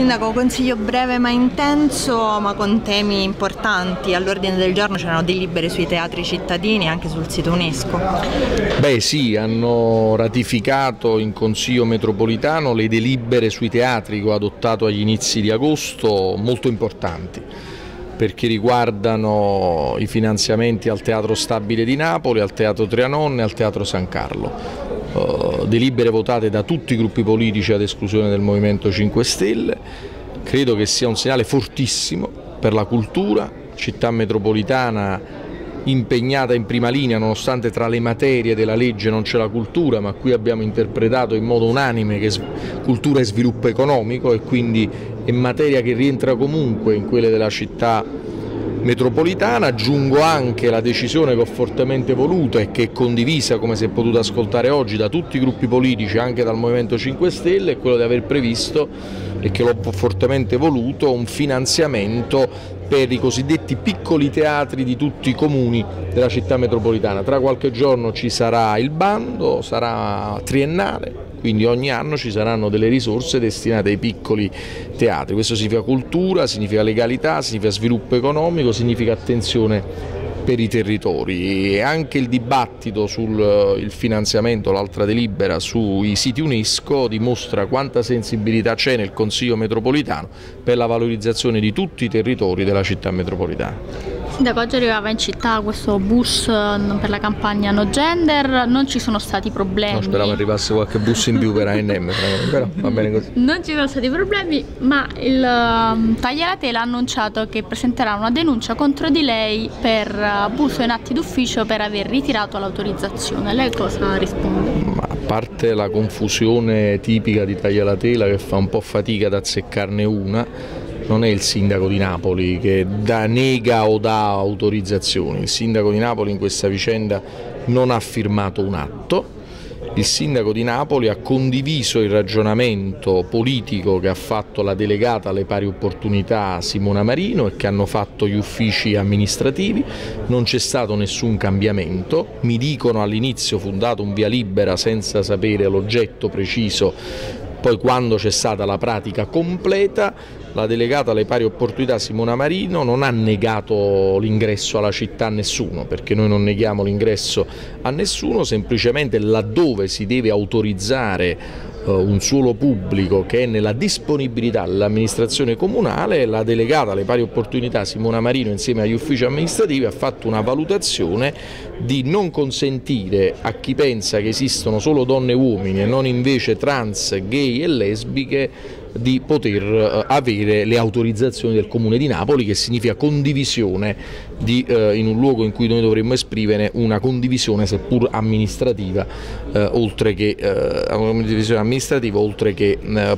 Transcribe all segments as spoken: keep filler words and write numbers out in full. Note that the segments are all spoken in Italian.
Sindaco, consiglio breve ma intenso, ma con temi importanti. All'ordine del giorno c'erano delibere sui teatri cittadini e anche sul sito UNESCO. Beh sì, hanno ratificato in Consiglio metropolitano le delibere sui teatri che ho adottato agli inizi di agosto, molto importanti, perché riguardano i finanziamenti al Teatro Stabile di Napoli, al Teatro Trianon e al Teatro San Carlo. Uh, delibere votate da tutti i gruppi politici ad esclusione del Movimento cinque Stelle. Credo che sia un segnale fortissimo per la cultura, città metropolitana impegnata in prima linea, nonostante tra le materie della legge non c'è la cultura, ma qui abbiamo interpretato in modo unanime che cultura è sviluppo economico e quindi è materia che rientra comunque in quelle della città metropolitana. Aggiungo anche la decisione che ho fortemente voluto e che è condivisa, come si è potuto ascoltare oggi, da tutti i gruppi politici, anche dal Movimento cinque Stelle, è quello di aver previsto, e che l'ho fortemente voluto, un finanziamento per i cosiddetti piccoli teatri di tutti i comuni della città metropolitana. Tra qualche giorno ci sarà il bando, sarà triennale, quindi ogni anno ci saranno delle risorse destinate ai piccoli teatri. Questo significa cultura, significa legalità, significa sviluppo economico, significa attenzione per i territori. E anche il dibattito sul il finanziamento, l'altra delibera sui siti UNESCO, dimostra quanta sensibilità c'è nel Consiglio metropolitano per la valorizzazione di tutti i territori della città metropolitana. Sindaco, oggi arrivava in città questo bus per la campagna No Gender, non ci sono stati problemi. No, speravo arrivasse qualche bus in più per A and M, però va bene così. Non ci sono stati problemi, ma il um, Tagliatela ha annunciato che presenterà una denuncia contro di lei per abuso in atti d'ufficio per aver ritirato l'autorizzazione. Lei cosa risponde? Ma a parte la confusione tipica di Tagliatela, che fa un po' fatica ad azzeccarne una, non è il sindaco di Napoli che da, nega o dà autorizzazioni. Il sindaco di Napoli in questa vicenda non ha firmato un atto. Il sindaco di Napoli ha condiviso il ragionamento politico che ha fatto la delegata alle pari opportunità Simona Marino e che hanno fatto gli uffici amministrativi. Non c'è stato nessun cambiamento. Mi dicono all'inizio fu dato un via libera senza sapere l'oggetto preciso. Poi, quando c'è stata la pratica completa, la delegata alle pari opportunità Simona Marino non ha negato l'ingresso alla città a nessuno, perché noi non neghiamo l'ingresso a nessuno, semplicemente laddove si deve autorizzare un suolo pubblico che è nella disponibilità dell'amministrazione comunale, la delegata alle pari opportunità Simona Marino insieme agli uffici amministrativi ha fatto una valutazione di non consentire a chi pensa che esistono solo donne e uomini e non invece trans, gay e lesbiche di poter avere le autorizzazioni del Comune di Napoli, che significa condivisione di, eh, in un luogo in cui noi dovremmo esprimere una condivisione seppur amministrativa, eh, oltre che eh, una condivisione amministrativa oltre che eh,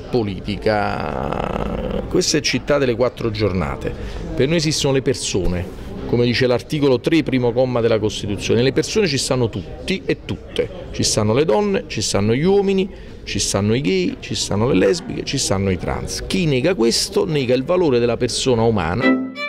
politica. Questa è città delle quattro giornate. Per noi esistono le persone. Come dice l'articolo tre, primo comma della Costituzione, le persone ci stanno tutti e tutte, ci stanno le donne, ci stanno gli uomini, ci stanno i gay, ci stanno le lesbiche, ci stanno i trans. Chi nega questo nega il valore della persona umana.